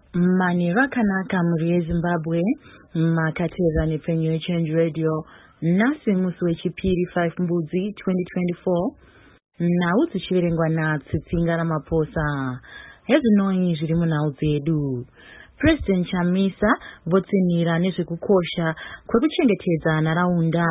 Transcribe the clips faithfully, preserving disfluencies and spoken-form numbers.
Mani rakanaka muri YeZimbabwe, makatera ni penyo change radio, nasi musu wechipiri five mbuzi twenty twenty-four, na uzu chivirengwa na tsitsinga maposa, hezu nonyi jirimu na uzedu. President Chamisa votsinira nezvekukosha kwekuchengetedza nharaunda.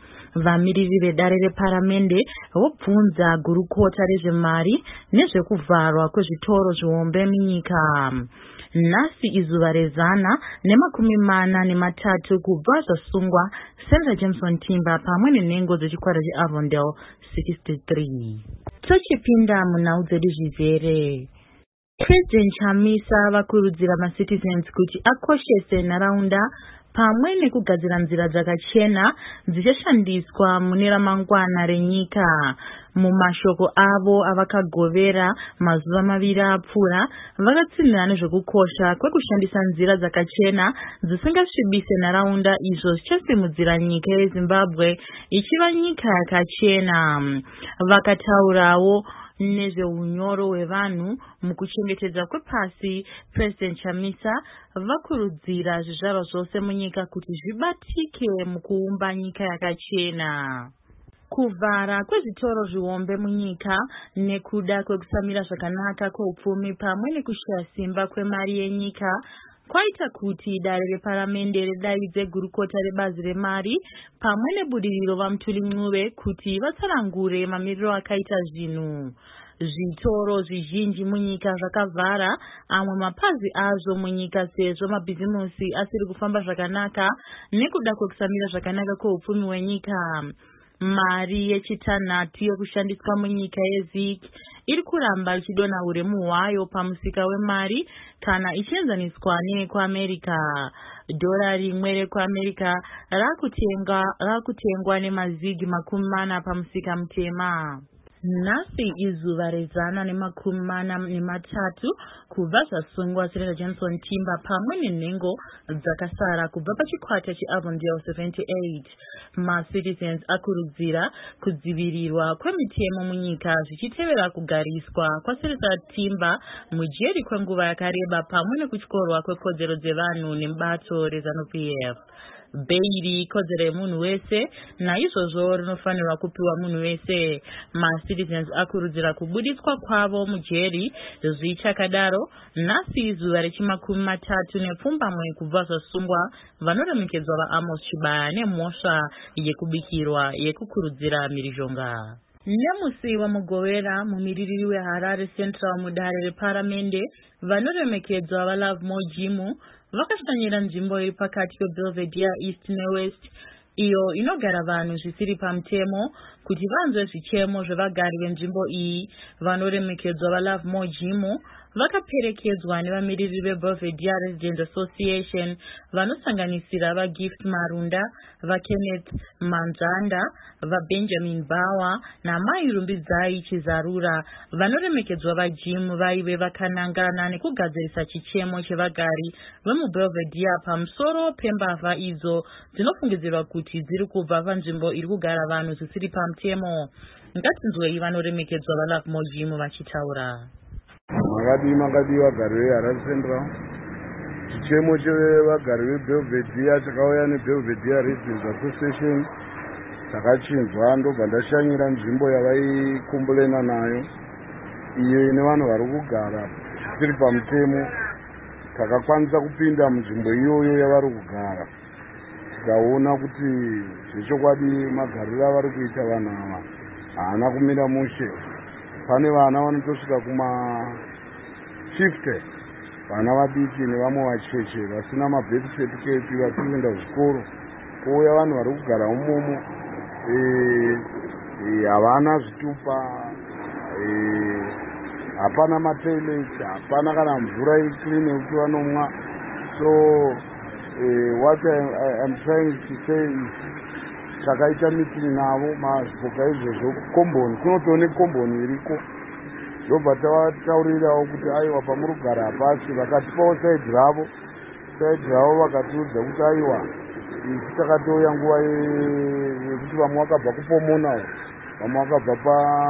Vamiriri vedare reparamende vobvunza gurukota rezvemari nezvekuvharwa kwezvitoro zvihombe munyika. Nhasi izuva rezana nemakumi mana nematatu kubva zvasungwa Senator Jameson Timber pamwe nenhengo dzechikwata cheAvondale sixty-three. Tochipinda munhau dzedu zvizere. President Chamisa vakurudzira ma-citizens kuti akoshese nharaunda pamwe nekugadzira nzira dzakachena dzichashandiswa mune ramangwana renyika. Mumashoko avo avakagovera mazuva maviri apfuura, vakatsinhira nezvekukosha kwekushandisa nzira dzakachena dzisingasvibise nharaunda, izvo zvichasimudzira nyika yeZimbabwe ichiva nyika yakachena. Vakataurawo nezveunyoro hwevanhu mukuchengetedza kwepasi. President Chamisa vakurudzira zvizvarwa zvose munyika kuti zvibatike mukuumba nyika yakachena. Kuvhara kwezvitoro zvihombe munyika nekuda kwekusamira zvakanaka kweupfumi pamwe nekushaya simba kwemari yenyika kwaita kuti dare reparamende ridaidze gurukota rebazi remari pamwe nebudiriro VaMthuli Ncube kuti vatsanangure mamiriro akaita zvinhu. Zvitoro zvizhinji munyika zvakavhara, amwe mapazi azvo munyika sezvo mabhizimisi asiri kufamba zvakanaka nekuda kwekusamira zvakanaka kweupfumi hwenyika. Mari yechitanhatu yekushandiswa munyika yeZik iri kuramba ichidonha uremu hwayo pamusika wemari kana ichienzaniswa neyekuAmerica. Dhora rimwe rekuAmerica rakutengwa rakutengwa nemazigi makumi mana pamusika mutema. Nhasi izuva rezana nemakumi mana nematatu kubva zvasungwa Senator Jameson Timber pamwe nenhengo dzakasara kubva pachikwata cheAvondale seventy-eight. Ma-citizens akurudzira kudzivirirwa kwemitemo munyika zvichitevera kugariswa kwaSenator Timber mujeri kwenguva yakareba pamwe nekutyorwa kwekodzero dzevanhu nemubato reZanu-P F. Beiri ikodzero yemunhu wese, naizvozvo rinofanirwa kupiwa munhu wese. Ma-citizens akurudzira kubudiswa kwavo mujeri zvichakadaro. Nhasi izuva rechimakumi matatu nepfumbamwe kubva zvasungwa vanoremekedzwa vaAmos Chibaya nemhosva yekubikirwa yekukurudzira mhirizhonga. Nemusi wamugovera mumiririri weHarare Central mudare reparamende vanoremekedzwa vaLove Mojimu vakashanyira nzvimbo iri pakati peBelvedere East neWest iyo inogara vanhu zvisiri pamutemo kuti vanzwe zvichemo zvevagari venzvimbo iyi. Vanoremekedzwa vaLove Mojimu vakaperekedzwa nevamiriri veBelvedere Resident Association vanosanganisira vaGift Marunda, vaKenneth Manzanda, vaBenjamin Bawa naMai Rumbidzai Chizarura. Vanoremekedzwa vaJim vaive vakanangana nekugadzirisa chichemo chevagari vemuBelvedere pamusoro pembavha idzo dzinofungidzirwa kuti dziri kubva panzvimbo iri kugara vanhu zvisiri pamutemo. Ngatinzwei vanoremekedzwa vaLove Mojimu vachitaura. Makadii Makadii vagari veHarare Central. Chichemo chevagari veBelvedere chakauya neBelvedere Residents Association chakachinjwa ndobva ndashanyira nzvimbo yavaikombolena nayo iyo ine vanhu vari kugara zvisiri pamutemo. Takakwanisa kupinda munzvimbo iyoyo yavari kugara tikaona kuti zvechokwadi magariro avari kuita vanhu ava haana kumira mushe. Pane vana vanotosvika kuma fifty, vana vadiki nevamwe vacheche vasina mabirth certificate vasiri kuenda kuzvikoro. Kouya vanhu vari kugara umomo, havana zvitupa, hapana matoilet, hapana kana mvura iri clean yekuti vanomwa. So what I am trying to say is takaita meeting navo mazvipoka izvozvo komboni kunotoone komboni iriko ndobva tavataurirawo kuti aiwa pamuri kugara hapasi. Vakatipawo saidi ravo saidi ravo vakatiudza kuti aiwa isi takatouya nguva yekuti vamwe vakabva kupomona, vamwe vakabva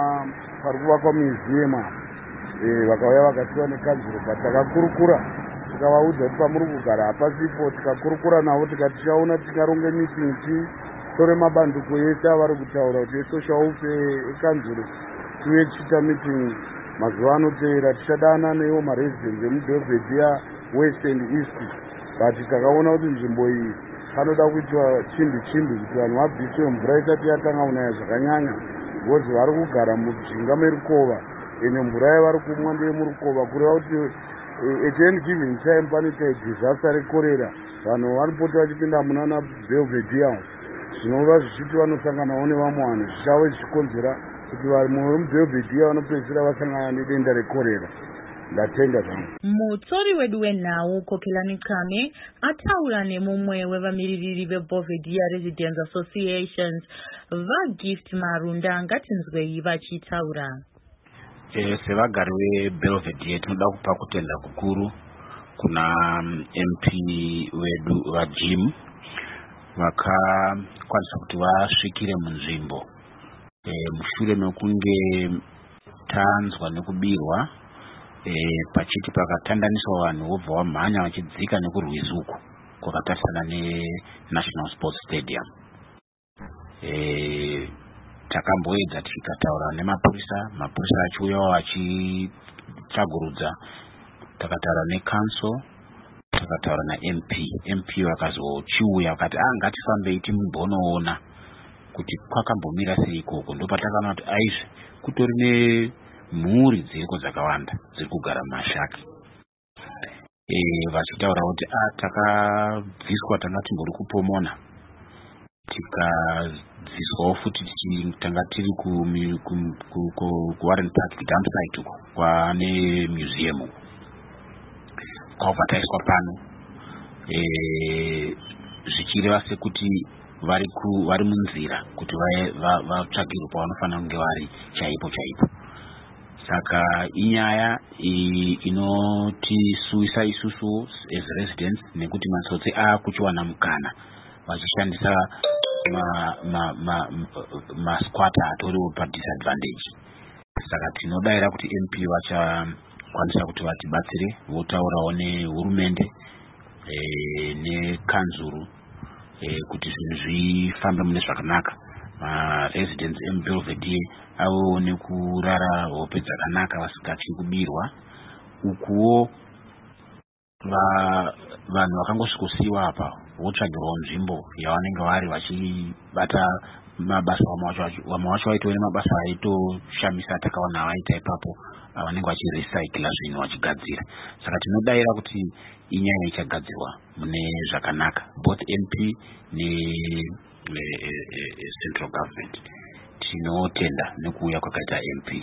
pari kuvakwa museum, vakauya vakasiwa nekanzuro, but takakurukura tikavaudza kuti pamuri kugara hapasipo, tikakurukura navo tikati tichaona tikaronge mitingi tore mabandiko ese avari kutaura kuti esocial welfare ekanzuro tiuye tichiita mitingi mazuva anoteera. Tichadana neivo maresidents emubelvedhiya west and east, but takaona kuti nzvimbo iyi panoda kuitwa chimbi chimbi kuti vanhu vabviswe mvura isati yatanga kunaya zvakanyanya, because vari kugara mujinga merukova ene mvura yavari kumwa ndeyemurukova, kureva kuti at any given time panoita disaster rekorera, vanhu vanopota vachipinda munana belvedhiya, zvinova zvichiti vanosanganawo nevamwe vanhu zvichave zvichikonzera kuti vamwe vemubelvedhiya vanopedzisira vasangana nedenda rekorera. Ndatenda zvangu. Mutori wedu wenhau Kokelani Kame ataura nemumwe wevamiririri veBelvedere Residents Associations vaGift Marunda ngatinzwei vachitaura. Eh, sevagari veBelvedere tinoda kupa kutenda kukuru kuna M P wedu vaJim vakakwanisa kuti vasvikire munzvimbo eh, mushure mekunge tanzwa nekubirwa eh, pachiti pakatandaniswa vanhu vobva vamhanya vachidzika nekurwizuku kwakatarisana neNational Sports Stadium. Eh, takamboedza tikataura nemapurisa, mapurisa achiuyawo achitsvagurudza, takataura neCouncil, takataura naM P. M P vakazochiuya vakati ah ngatifambei timbonoona kuti kwakambomira sei ikoko. Ndopatakaona kuti aizve kutori nemhuri dziriko dzakawanda dziri kugara mumashaki. Eh, vachitaura kuti ah takabviswa tanga timbori kupomona, tikadziswawo futi tanga tiri kuWarren Park dump site uko kwane museum kwabva taiswa pano eh, zvichireva sekuti vari vari munzira kuti vatsvagirwe pavanofanira kunge vari chaipo chaipo. Saka inyaya inotisuisa isusu as residents nekuti matsotsi akuchiwana mukana vachishandisa masquatter atoriwo padisadvantage. Saka tinodayira kuti M P vachakwanisa kuti vatibatsire, votaurawo nehurumende eh, nekanzuru eh, kuti zvinhu zvifambe mune zvakanaka. Residents emuBelvedere avo nekurara hope dzakanaka vasingatyi kubirwa. Ukuwo vanhu vakangosvikosiiwa apa votsvagirwawo nzvimbo yavanenge vari vachibata mabasa, vamwe vacho vaitowe nemabasa aitoshamisa takaona vaita ipapo vanenge vachirecycla zvinhu vachigadzira. Saka tinodayira kuti inyaya ichagadzirwa mune zvakanaka, both M P ne-central government. Tinotenda nekuuya kwakaita M P.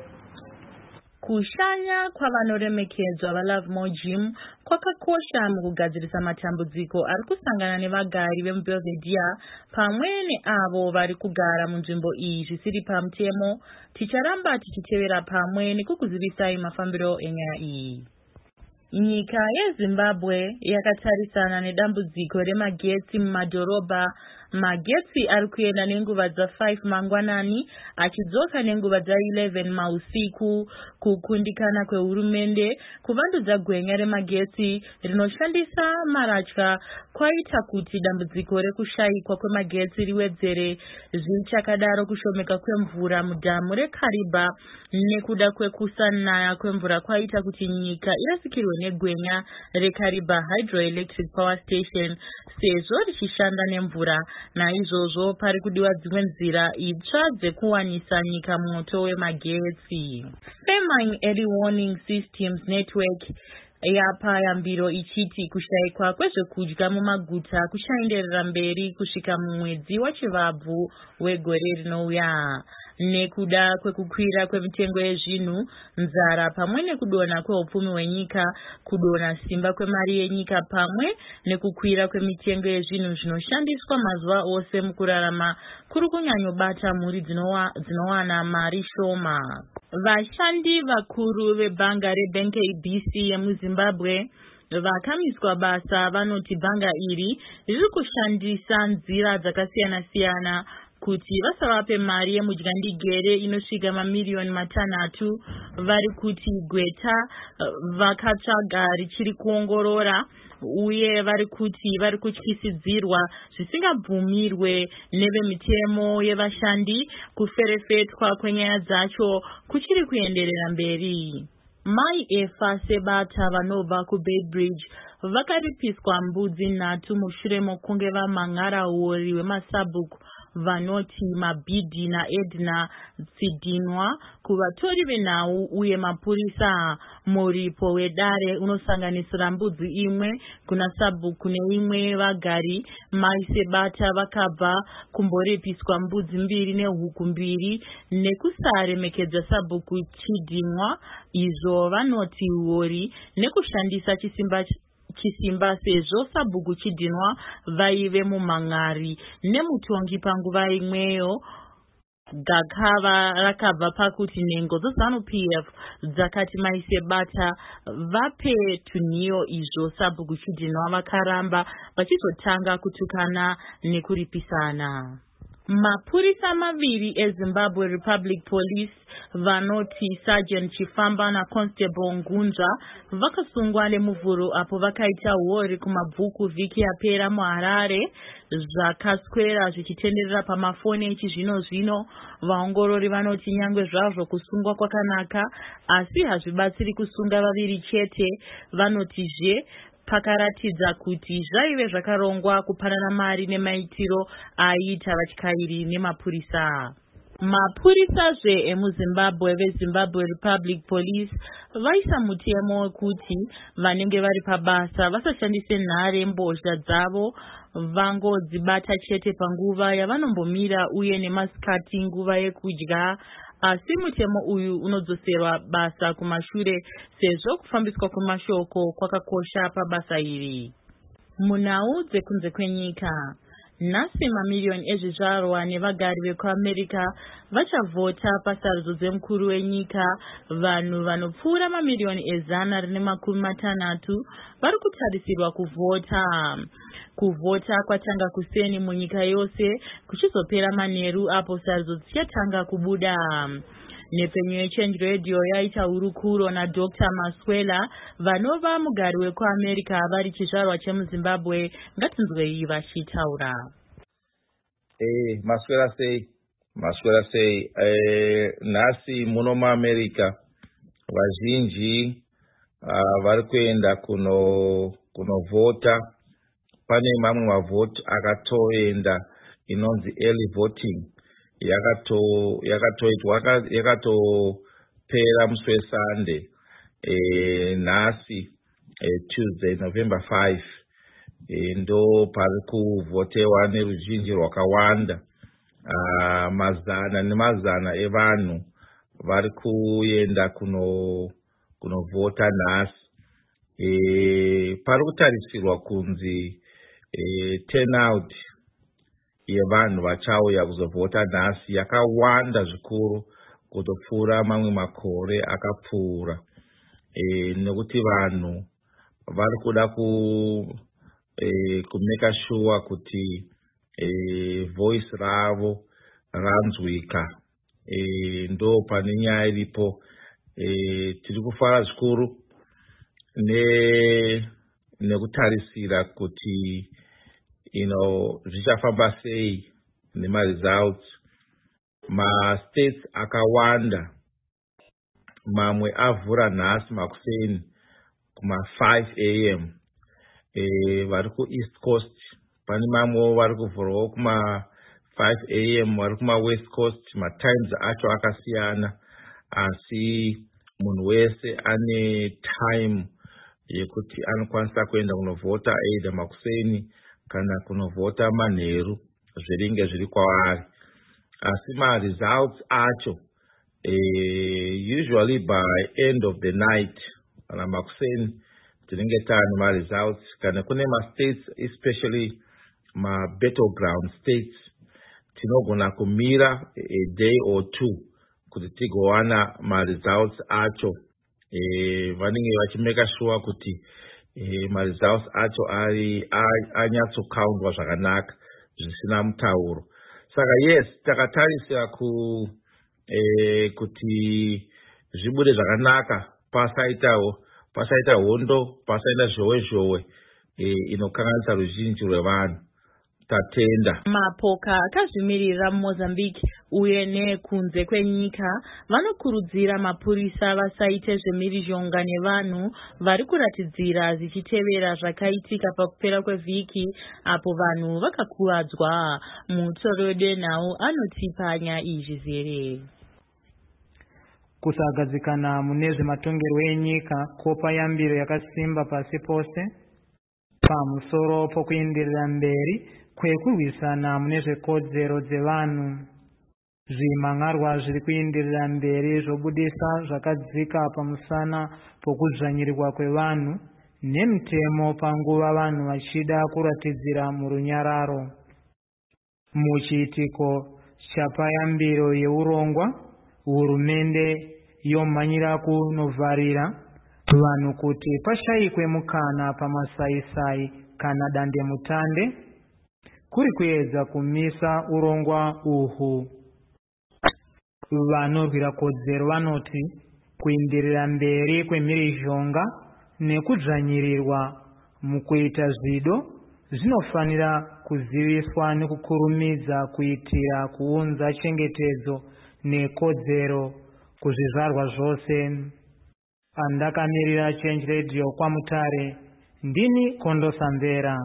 Kushanya kwavanoremekedzwa vaLove More Gym kwakakosha mukugadzirisa matambudziko ari kusangana nevagari vemuBelvedere pamwe neavo vari kugara munzvimbo iyi zvisiri pamutemo. Ticharamba tichitevera pamwe nekukuzivisai mafambiro enyaya iyi. Nyika yeZimbabwe yakatarisana nedambudziko remagetsi mumadhorobha. Magetsi ari kuenda nenguva dza five mangwanani achidzoka nenguva dza eleven mausiku. Kukundikana kwehurumende kuvandudza gwenya remagetsi rinoshandisa maratya kwaita kuti dambudziko rekushayikwa kwemagetsi riwedzere. Zvichakadaro kushomeka kwemvura mudhamu reKandaba nekuda kwekusanaya kwemvura kwaita kuti nyika irasikirwe negwenya reKandaba Hydroelectric Power Station sezvo richishanda nemvura. Naizvozvo pari kudiwa dzimwe nzira itsva dzekuwanisa nyika moto wemagetsi. Famine Early Warning Systems Network yapa yambiro ichiti kushayikwa kwezvekudya mumaguta kuchaenderera mberi kusvika mumwedzi wachivabvu wegore rinouya. Nekuda kwekukwira kwemitengo yezvinhu, nzara pamwe nekudonha kweupfumi hwenyika, kudonha simba kwemari yenyika pamwe nekukwira kwemitengo yezvinhu zvinoshandiswa mazuva ose mukurarama kuri kunyanyobata mhuri dzinowana mari shoma. Vashandi vakuru vebhanga reBank A B C yemuZimbabwe vakamiswa basa vanoti bhanga iri riri kushandisa nzira dzakasiyana siyana kuti vasavape mari yemudyandigere inosvika mamiliyoni matanhatu vari kuti gweta vakatsvaga richiri kuongorora uye vari kuti vari kutyisidzirwa zvisingabvumirwe nevemitemo yevashandi kuferefetwa kwenyaya dzacho kuchiri kuenderera mberi. Mai efa sebata vanobva kuBaybridge vakaripiswa mbudzi nhatu mushure mokunge vamhan'araori wemasabhuku vanoti Mabhidhi naEdna Tsidinwa kuvatori venhau uye mapurisa. Muripo wedare unosanganisira mbudzi imwe kuna sabhuku neimwe vagari. Mai sebata vakabva kumboripiswa mbudzi mbiri nehuku mbiri nekusaremekedza sabhuku Chidinwa izvo vanoti hori nekushandisa chisimba chisimba sezvo sabhuku Chidinwa vaive mumhan'ari nemutongi panguva imweyo. Gakava rakabva pakuti nhengo dzeZanu-P F dzakati Mai sebata vape tunhiyo izvo sabhuku Chidinwa vakaramba vachizotanga kutukana nekuripisana. Mapurisa maviri eZimbabwe Republic Police vanoti Sergeant Chifamba naConstable Ngunzva vakasungwa nemuvhuro apo vakaita hori kumabvuku vhiki yapera muHarare zvakaswera zvichitenderera pamafoni echizvino zvino. Vaongorori vanoti nyangwe zvazvo kusungwa kwakanaka asi hazvibatsiri kusunga vaviri chete. Vanotizve pakaratidza kuti zvaive zvakarongwa kupanana mari nemaitiro aita vatyairi nemapurisa. Mapurisazve emuZimbabwe veZimbabwe Republic Police vaisa mutemo wekuti vanenge vari pabasa vasashandise nhare mbozha dzavo vangodzibata chete panguva yavanombomira uye nemasikati nguva yekudya. Asi mutemo uyu unodzoserwa basa kumashure sezvo kufambiswa kwemashoko kwakakosha pabasa iri. Munhau dzekunze kwenyika, nhasi mamiliyoni ezvizvarwa nevagari vekuAmerica vachavhota pasarudzo dzemukuru wenyika. Vanhu vanopfuura mamiliyoni ezana rine makumi matanhatu vari kutarisirwa kuvhota. Kuvhota kwatanga kuseni munyika yose kuchizopera manheru apo sarudzo dzichatanga kubuda. Nepenyu yeChange Radio yaita hurukuro naDr Maswela vanova mugari wekuAmerica vari chizvarwa chemuZimbabwe. Ngatinzwei vachitaura. Eh, Maswela sei, Maswela sei, eh, nhasi muno muAmerica vazhinji uh, vari kuenda kuno kunovhota. Pane mamwe mavhoti akatoenda inonzi early voting yakato yakatoitwa yakatopera musi weSunday eh nhasi eh, Tuesday November fifth eh, ndo pari kuvhotewa neruzhinji rwakawanda. Uh, mazana nemazana evanhu vari kuenda kuno kunovhota nhasi. Eh, pari kutarisirwa kunzi E, turnout yevanhu vachauya kuzovhota nhasi yakawanda zvikuru kutopfuura mamwe makore akapfuura. E, nekuti vanhu vari kuda ku e, kumeka sure kuti e, voice ravo ranzwika. E, ndo pane nyaya iripo. E, tiri kufara zvikuru ne nekutarisira kuti you know zvichafamba sei nema results. Ma states akawanda mamwe avhura nhasi makuseni kuma five a m e, vari ku East Coast. Pane mamwe vari kuvhurawo kuma five a m vari kuma West Coast. Matimes acho akasiyana asi munhu wese ane time yekuti anokwanisa kuenda kunovhota either makuseni kana kunovhota manheru zviringe zviri kwavari. Asi ma results acho eh, usually by end of the night kana makuseni tinenge taane ma results. Kana kune ma states especially ma battleground states tinogona kumira a day or two kuti tigowana ma results acho. Eh, vanenge vachimeka sure kuti eh, ma results acho ari anyatso countwa zvakanaka zvisina mutauro. Saka yes, takatarisira ku eh, kuti zvibude zvakanaka pasaitawo pasaita hondo pasaita zhowe zhowe eh, inokanganisa ruzhinji rwevanhu. Tatenda. Mapoka akazvimirira Mozambique uye nekunze kwenyika vanokurudzira mapurisa vasaite zvemhirizhonga nevanhu vari kuratidzira zichitevera zvakaitika pakupera kwevhiki apo vanhu vakakuvadzwa. Mutori wedenhau anoti panya izvi zere. Kusagadzikana mune zvematongerwo enyika kopa yambiro yakasimba pasi pose pamusoro pokuenderera mberi kwekurwisana mune zvekodzero dzevanhu. Zvimangarwa zviri kuenderera mberi zvobudisa zvakadzika pamusana pokudzvanyirirwa kwevanhu nemutemo panguva vanhu vachida kuratidzira murunyararo. Muchiitiko chapayambiro yeurongwa, hurumende yomhanyira kunovharira vanhu kuti pashayikwe mukana pamasaisai kana dandemutande kuri kuedza kumisa urongwa uhu. Vanorwira kodzero vanoti kuenderera mberi kwemhirizhonga nekudzvanyirirwa mukuita zvido zvinofanira kuziviswa nekukurumidza kuitira kuunza chengetedzo nekodzero kuzvizvarwa zvose. Andakamirira Change Radio kwaMutare, ndini Kondosamvera.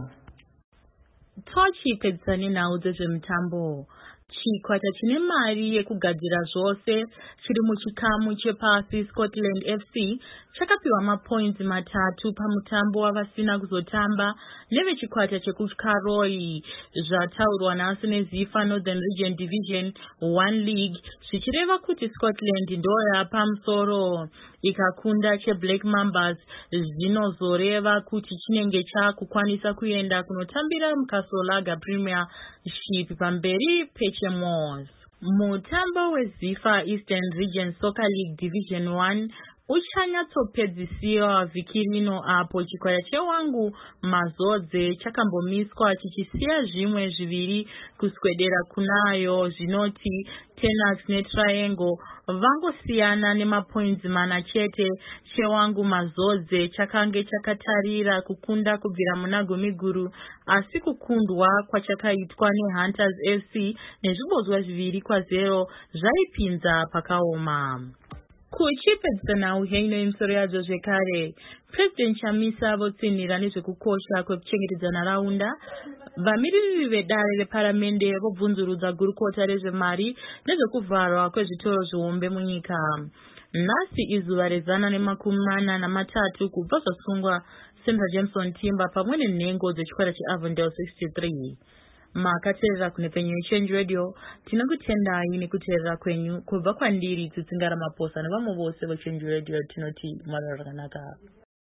Tochipedzani nhau dzezvemutambo. Chikwata chine mari yekugadzira zvose chiri muchikamu chepasi Scotland F C chakapiwa mapoints matatu pamutambo wavasina kuzotamba nevechikwata chekukaroi. Zvataurwa naso neZifa Northern Region Division one League zvichireva kuti Scotland ndoya pamusoro ikakunda cheBlack Mambas zvinozoreva kuti chinenge chakukwanisa kuenda kunotambira mukasolaga Premiership pamberi peChemos. Mutambo weZifa Eastern Region Soccer League Division one uchanyatsopedzisiwa vhiki rino apo chikwata chewangu Mazodze chakambomiswa chichisiya zvimwe zviviri kuswedera kunayo zvinoti Tenax neTriangle vangosiyana nemapoints mana chete. Chewangu Mazodze chakange chakatarira kukunda kubvira muna gumi guru asi kukundwa kwachakaitwa neHunters F C nezvibodzwa zviviri kwa zero zvaipinza pakaoma. Kuchipedzana uheino imisoro yadzo zvekare, President Chamisa votsinhira nezvekukosha kwekuchengetedza nharaunda. Vamiriri vedare reparamende vobvunzurudza gurukota rezvemari nezvekuvharwa kwezvitoro zvihombe munyika. Nhasi izuva rezana nemakumi mana namatatu kubva zvasungwa Sandra Jameson Timber pamwe nenhengo dzechikwata cheAvondale sixty-three. Makateerera kunepenyu Change Radio, tinokutendai nekuteerera kwenyu kubva kwandiri Tsitsingara Maposa nevamwe vose veChange Radio tinoti mwara rakanaka.